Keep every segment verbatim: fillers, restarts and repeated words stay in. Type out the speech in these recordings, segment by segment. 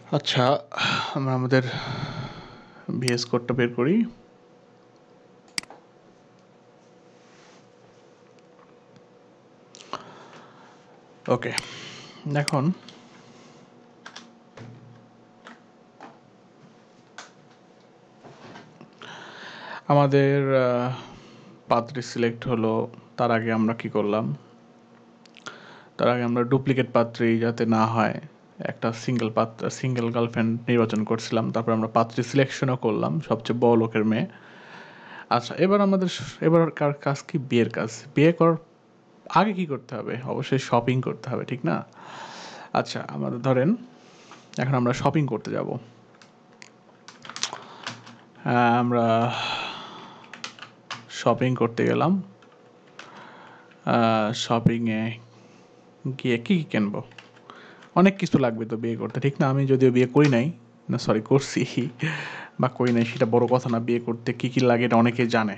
আচ্ছা, আমরা আমাদের ভিএস কোডটা বের করি। ওকে, এখন আমাদের পাত্রী সিলেক্ট হলো। তার আগে আমরা কি করলাম, তার আগে আমরা ডুপ্লিকেট পাত্রী যাতে না হয় একটা সিঙ্গেল পাত্র সিঙ্গেল গার্লফ্রেন্ড নির্বাচন করছিলাম। তারপর আমরা পাত্রী সিলেকশনও করলাম, সবচেয়ে বড় লোকের মেয়ে। আচ্ছা, এবার আমাদের এবার কার কাজ কি? বিয়ের কাজ। বিয়ে করার আগে কি করতে হবে? অবশ্যই শপিং করতে হবে, ঠিক না? আচ্ছা, আমাদের ধরেন এখন আমরা শপিং করতে যাব। আমরা শপিং করতে গেলাম। শপিংয়ে গিয়ে কী কী কিনবো? অনেক কিছু লাগবে তো বিয়ে করতে, ঠিক না? আমি যদিও বিয়ে করি নাই, না সরি করছি বা করি নাই সেটা বড় কথা না। বিয়ে করতে কী কী লাগে এটা অনেকেই জানে।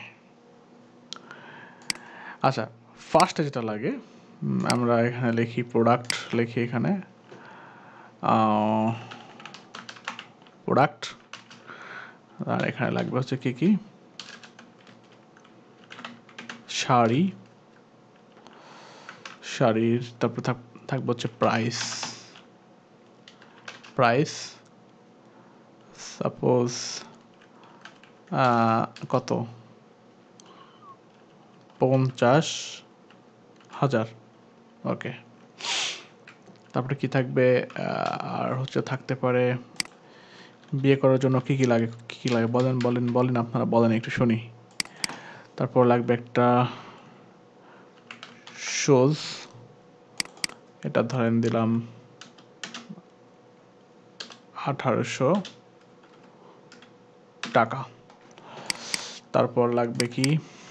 আচ্ছা, ফার্স্টে যেটা লাগে আমরা এখানে লিখি প্রোডাক্ট, লিখি এখানে প্রোডাক্ট। আর এখানে লাগবে হচ্ছে কী কী? শাড়ি, শাড়ির তারপর থাকবে হচ্ছে প্রাইস। প্রাইস সাপোজ কত? পঞ্চাশ হাজার। ওকে, তারপরে কি থাকবে? আর হচ্ছে থাকতে পারে বিয়ে করার জন্য কী কী লাগে, কী কী লাগে বলেন বলেন বলেন আপনারা বলেন, একটু শুনি। তারপর লাগবে একটা শুজ, এটা ধরেন দিলাম আঠারোশো টাকা। তারপর লাগবে কি?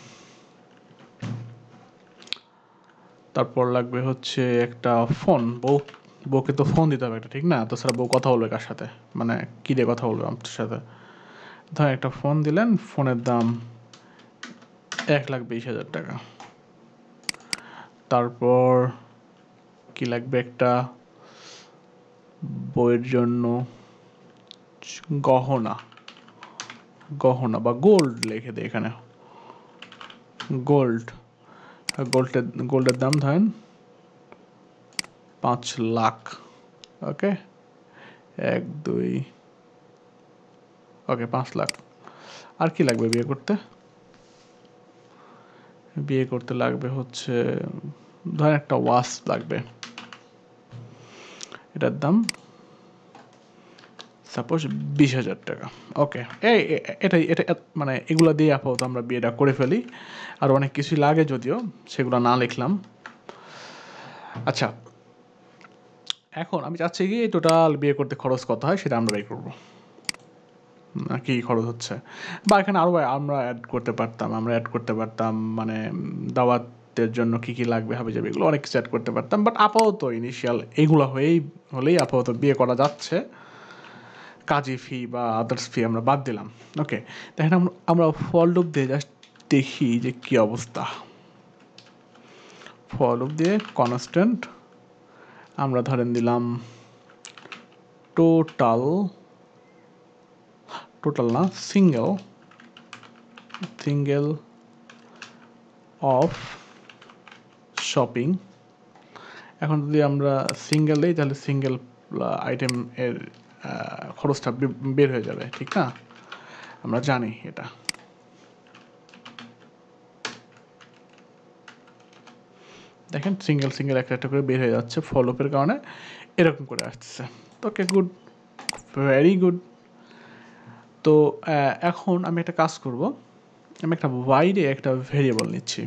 তারপর লাগবে হচ্ছে একটা ফোন। বউ বউকে তো ফোন দিতে হবে একটা, ঠিক না? তো স্যার বউ কথা বলবে কার সাথে, মানে কী দিয়ে কথা বলবে আপনার সাথে? ধরেন একটা ফোন দিলেন, ফোনের দাম এক লাখ বিশ হাজার টাকা। তারপর কি লাগবে? একটা বইয়ের জন্য গহনা, গহনা বা গোল্ড লিখে দেয় এখানে, গোল্ড। গোল্ডের গোল্ডের দাম ধরেন পাঁচ লাখ। ওকে, এক দুই ওকে পাঁচ লাখ। আর কি লাগবে বিয়ে করতে? বিয়ে করতে লাগবে হচ্ছে ধরেন একটা ওয়াচ লাগবে, এটার দাম সাপোজ বিশ হাজার টাকা। ওকে, এই এটাই এটা মানে এগুলো দিয়ে আপাতত আমরা বিয়েটা করে ফেলি। আর অনেক কিছুই লাগে যদিও, সেগুলো না লিখলাম। আচ্ছা, এখন আমি চাচ্ছি কি টোটাল বিয়ে করতে খরচ কত হয় সেটা আমরা বের করবো, কী খরচ হচ্ছে। বা এখানে আরও আমরা অ্যাড করতে পারতাম, আমরা অ্যাড করতে পারতাম মানে দাওয়াতের জন্য কী কী লাগবে হবে যাবে, এগুলো অনেক কিছু অ্যাড করতে পারতাম। বাট আপাতত ইনিশিয়াল এইগুলো হয়েই হলেই আপাতত বিয়ে করা যাচ্ছে। কাজী ফি বা আদার্স ফি আমরা বাদ দিলাম। ওকে, দেখেন আমরা ফল লুপ দিয়ে জাস্ট দেখি যে কী অবস্থা। ফল লুপ দিয়ে কনস্ট্যান্ট আমরা ধরেন দিলাম টোটাল, টোটাল না সিঙ্গেল, সিঙ্গেল অফ শপিং। এখন যদি আমরা সিঙ্গেল দিই তাহলে সিঙ্গেল আইটেম এর খরচটা বের হয়ে যাবে, ঠিক না? আমরা জানি এটা। দেখেন সিঙ্গেল সিঙ্গেল একটা একটা করে বের হয়ে যাচ্ছে, ফলোপের কারণে এরকম করে আসছে। Okay, good, very good. তো এখন আমি একটা কাজ করব, আমি একটা বাইরে একটা ভেরিয়েবল নিচ্ছি।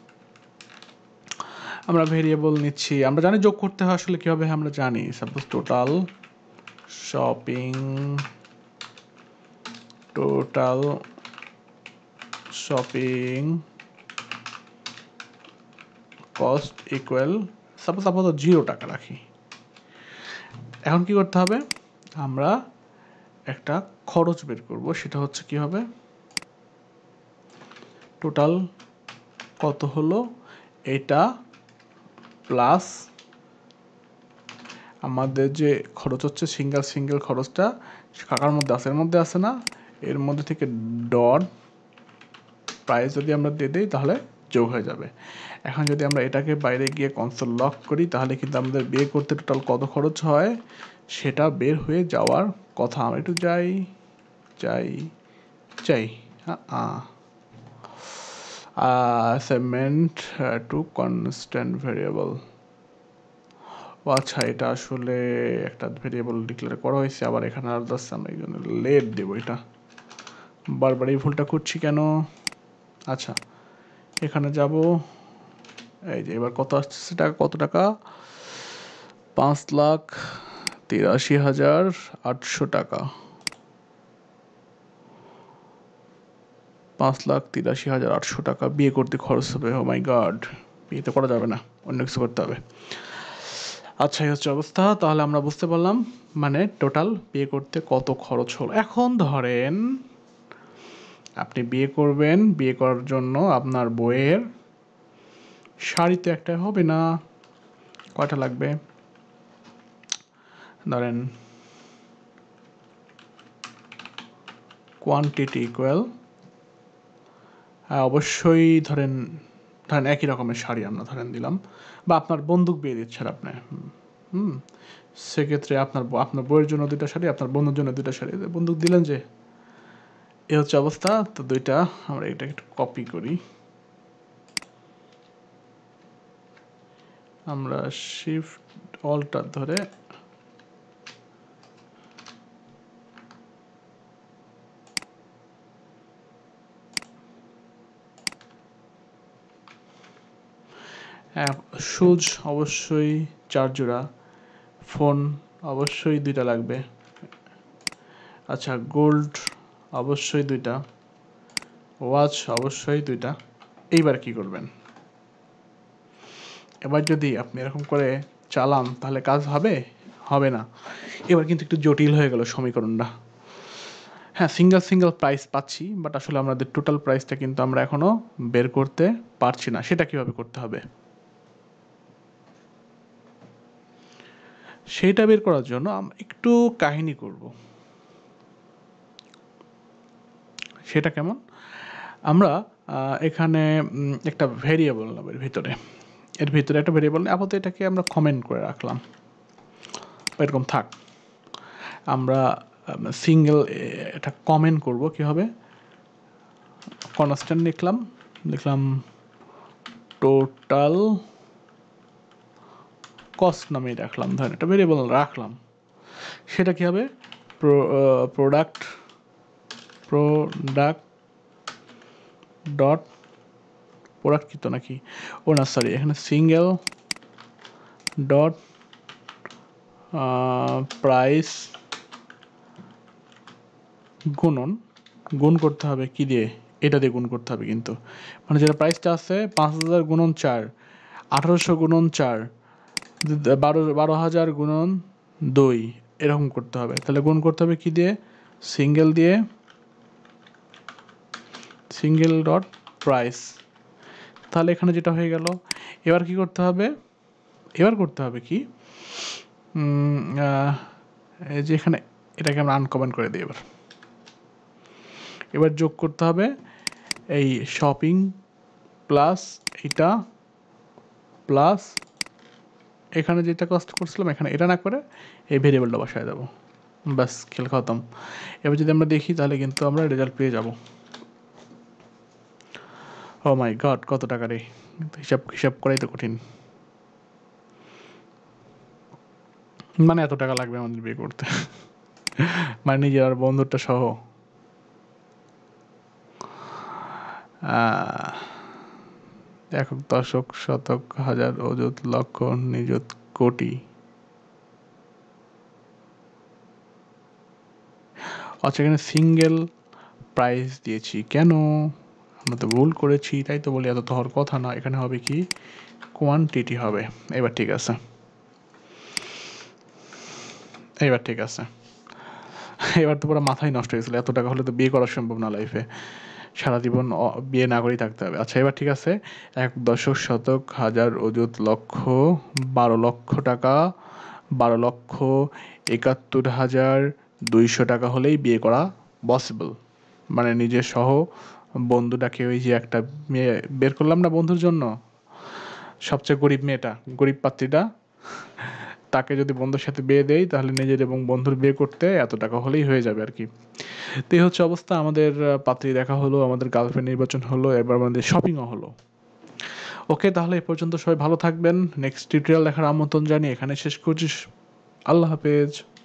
আমরা ভেরিয়েবল নিচ্ছি, আমরা জানি যোগ করতে হয় আসলে কী হবে, আমরা জানি suppose total shopping, total shopping cost equal suppose আপাতত জিরো টাকা রাখি। এখন কি করতে হবে? আমরা একটা খরচ বের করব, সেটা হচ্ছে কি হবে, টোটাল কত হলো এটা প্লাস আমাদের যে খরচ হচ্ছে সিঙ্গেল সিঙ্গেল খরচটা কাকার মধ্যে আছে, এর মধ্যে আছে না, এর মধ্যে থেকে ডট প্রাইস যদি আমরা দিয়ে দিই তাহলে যোগ হয়ে যাবে। এখন যদি আমরা এটাকে বাইরে গিয়ে কনসোল লক করি তাহলে কিন্তু আমাদের বিয়ে করতে টোটাল কত খরচ হয় সেটা বের হয়ে যাওয়ার কথা। আমরা একটু যাই যাই যাই হ্যাঁ অ্যাসাইনমেন্ট টু কনস্ট্যান্ট ভেরিয়েবল। ও আচ্ছা, এটা আসলে একটা ভেরিয়েবল ডিক্লেয়ার করা হয়েছে, আবার এখানে আর যাচ্ছে আমরা এই জন্য লেট দেবো। এটা বারবার এই ভুলটা করছি কেন? আচ্ছা এখানে যাব, এই যে এবার কত আসছে টাকা, কত টাকা, পাঁচ লাখ তিরাশি হাজার আটশো টাকা, পাঁচ লাখ তিরাশি হাজার আটশো টাকা বিয়ে করতে খরচ হবে। ও মাই গড, বিয়ে তো করা যাবে না, অন্য কিছু করতে হবে। আচ্ছা এই হচ্ছে অবস্থা। তাহলে আমরা বুঝতে পারলাম মানে টোটাল বিয়ে করতে কত খরচ হলো। এখন ধরেন আপনি বিয়ে করবেন, বিয়ে করার জন্য আপনার বইয়ের শাড়ি তো একটা হবে না, কয়টা লাগবে? ধরেন কোয়ান্টিটি ইকুয়াল, হ্যাঁ অবশ্যই ধরেন ধরেন একই রকমের শাড়ি আমরা ধরেন দিলাম, বা আপনার বন্দুক বিয়ে দিচ্ছেন আপনি, হুম সেক্ষেত্রে আপনার আপনার বইয়ের জন্য দুইটা শাড়ি, আপনার বন্ধুর জন্য দুইটা শাড়ি, বন্দুক দিলেন যে। এ হচ্ছে অবস্থা। তো দুইটা আমরা এটা একটু কপি করি, আমরা শিফট অল্টার ধরে শুজ অবশ্যই চার জোড়া, ফোন অবশ্যই দুইটা লাগবে, আচ্ছা গোল্ড অবশ্যই দুইটা, ওয়াচ অবশ্যই দুইটা। এইবার কি করবেন? এবার যদি আপনি এরকম করে চালান তাহলে কাজ হবে? হবে না। এবার কিন্তু একটু জটিল হয়ে গেল সমীকরণটা। হ্যাঁ সিঙ্গেল সিঙ্গেল প্রাইস পাচ্ছি, বাট আসলে আমাদের টোটাল প্রাইসটা কিন্তু আমরা এখনো বের করতে পারছি না। সেটা কিভাবে করতে হবে? সেইটা বের করার জন্য আমরা একটু কাহিনী করব। সেটা কেমন? আমরা এখানে একটা ভেরিয়েবল নেব, এর ভিতরে এর ভিতরে একটা ভেরিয়েবল আপাতত এটাকে আমরা কমেন্ট করে রাখলাম, এরকম থাক। আমরা সিঙ্গেল এটা কমেন্ট করব কিভাবে, কনস্ট্যান্ট লিখলাম লিখলাম টোটাল কস্ট নামে রাখলাম, ধরেন একটা ভেরিয়েবল রাখলাম। সেটা কি হবে? প্রোডাক্ট প্রোডাক্ট ডট প্রোডাক্ট কি তো নাকি, ও না সরি, এখানে সিঙ্গেল ডট প্রাইস গুণন, গুণ করতে হবে কি দিয়ে? এটা দিয়ে গুণ করতে হবে কিন্তু, মানে যেটা প্রাইসটা আছে পাঁচ হাজার গুণন চার, আঠারোশো গুণন চার, বারো বারো হাজার গুণন দুই, এরকম করতে হবে। তাহলে গুণ করতে হবে কি দিয়ে? সিঙ্গেল দিয়ে, সিঙ্গেল ডট প্রাইস। তাহলে এখানে যেটা হয়ে গেল, এবার কি করতে হবে? এবার করতে হবে কি, এই যে এখানে এটাকে আমরা আনকমেন্ট করে দিই। এবার এবার যোগ করতে হবে এই শপিং প্লাস এটা প্লাস এখানে যেটা কষ্ট করছিলাম এখানে এটা না করে এই ভেরিয়েবলটা বসায় দেবো, ব্যাস খেল খতম। এবার যদি আমরা দেখি তাহলে কিন্তু আমরা রেজাল্ট পেয়ে যাব। ও মাই গড, কত টাকা রে! হিসাব হিসাব করাই তো কঠিন, মানে এত টাকা লাগবে আমাদের বিয়ে করতে, মানে নিজের আর বন্ধুটা সহ। একক দশক শতক হাজার অযুত লক্ষ নিযুত কোটি। আচ্ছা এখানে সিঙ্গেল প্রাইস দিয়েছি কেন? আমরা তো ভুল করেছি, তাই তো বলি এত তো হওয়ার কথা না। এখানে হবে কি কোয়ান্টিটি হবে। এবার ঠিক আছে, এবার ঠিক আছে। এবার তো পুরো মাথায় নষ্ট হয়েছিল, এত টাকা হলে তো বিয়ে করা সম্ভব না লাইফে, সারা জীবন বিয়ে না করেই থাকতে হবে। আচ্ছা এবার ঠিক আছে, এক দশক শতক হাজার অযুত লক্ষ বারো লক্ষ টাকা বারো লক্ষ একাত্তর হাজার দুইশো টাকা হলেই বিয়ে করা পসিবল। মানে নিজের সহ বন্ধুটাকে, ওই যে একটা মেয়ে বের করলাম না বন্ধুর জন্য, সবচেয়ে গরিব মেয়েটা, গরিব পাত্রীটা, তাকে যদি বন্ধুর সাথে বিয়ে দেই তাহলে নিজের এবং বন্ধুর বিয়ে করতে এত টাকা হলেই হয়ে যাবে আর কি। তো এই হচ্ছে অবস্থা। আমাদের পাত্রী দেখা হলো, আমাদের গার্লফ্রেন্ড নির্বাচন হলো, এবার আমাদের শপিংও হলো। ওকে, তাহলে এ পর্যন্ত সবাই ভালো থাকবেন। নেক্সট টিউটোরিয়াল দেখার আমন্ত্রণ জানিয়ে এখানে শেষ করছি। আল্লাহ হাফেজ।